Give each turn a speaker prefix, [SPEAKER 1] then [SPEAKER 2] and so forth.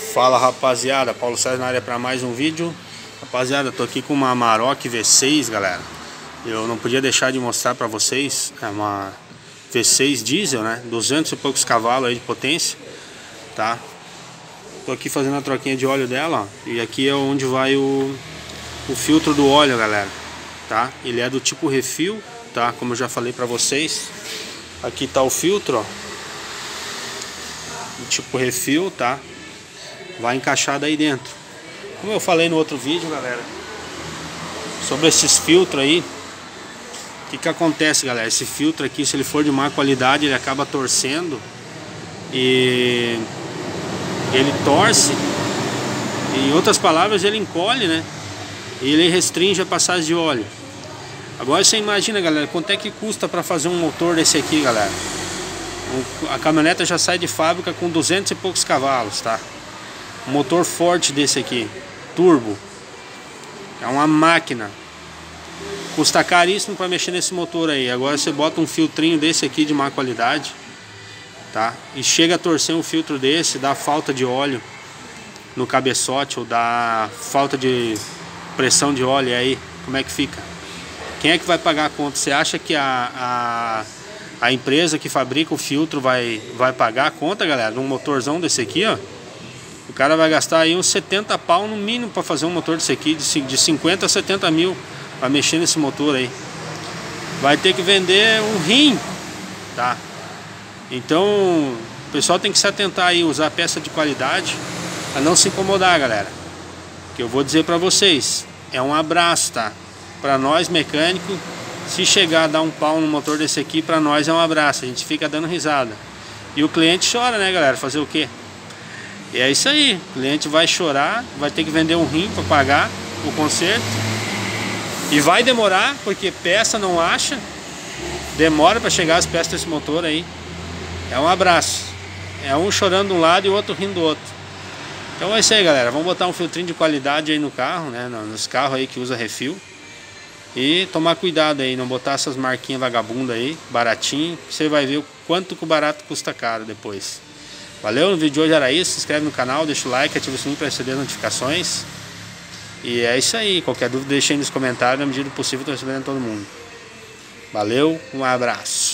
[SPEAKER 1] Fala rapaziada, Paulo César na área para mais um vídeo. Rapaziada, tô aqui com uma Amarok V6, galera. Eu não podia deixar de mostrar para vocês. É uma V6 diesel, né? 200 e poucos cavalos aí de potência, tá? Tô aqui fazendo a troquinha de óleo dela, ó. E aqui é onde vai o filtro do óleo, galera, tá? Ele é do tipo refil, tá? Como eu já falei para vocês. Aqui tá o filtro, ó, do tipo refil, tá? Vai encaixado aí dentro. Como eu falei no outro vídeo, galera, sobre esses filtros aí, o que acontece, galera? Esse filtro aqui, se ele for de má qualidade, ele acaba torcendo. E ele torce, em outras palavras, ele encolhe, né? E ele restringe a passagem de óleo. Agora você imagina, galera, quanto é que custa para fazer um motor desse aqui, galera? A caminhoneta já sai de fábrica com 200 e poucos cavalos, tá? Um motor forte desse aqui, turbo, é uma máquina, custa caríssimo para mexer nesse motor aí. Agora você bota um filtrinho desse aqui de má qualidade, tá? E chega a torcer um filtro desse, dá falta de óleo no cabeçote ou dá falta de pressão de óleo. E aí, como é que fica? Quem é que vai pagar a conta? Você acha que a empresa que fabrica o filtro vai pagar a conta, galera? Um motorzão desse aqui, ó. O cara vai gastar aí uns 70 pau no mínimo para fazer um motor desse aqui, de 50 a 70 mil para mexer nesse motor aí. Vai ter que vender um rim, tá? Então o pessoal tem que se atentar aí, usar peça de qualidade, a não se incomodar, galera. Que eu vou dizer para vocês, é um abraço, tá? Para nós mecânicos, se chegar a dar um pau no motor desse aqui, para nós é um abraço, a gente fica dando risada. E o cliente chora, né, galera? Fazer o quê? E é isso aí, o cliente vai chorar, vai ter que vender um rim para pagar o conserto. E vai demorar, porque peça não acha. Demora para chegar as peças desse motor aí. É um abraço. É um chorando de um lado e o outro rindo do outro. Então é isso aí, galera. Vamos botar um filtrinho de qualidade aí no carro, né? Nos carros aí que usa refil. E tomar cuidado aí, não botar essas marquinhas vagabundas aí, baratinho. Você vai ver o quanto que o barato custa caro depois. Valeu, no vídeo de hoje era isso. Se inscreve no canal, deixa o like, ativa o sininho para receber as notificações. E é isso aí. Qualquer dúvida deixa aí nos comentários. Na medida do possível, estou recebendo todo mundo. Valeu, um abraço.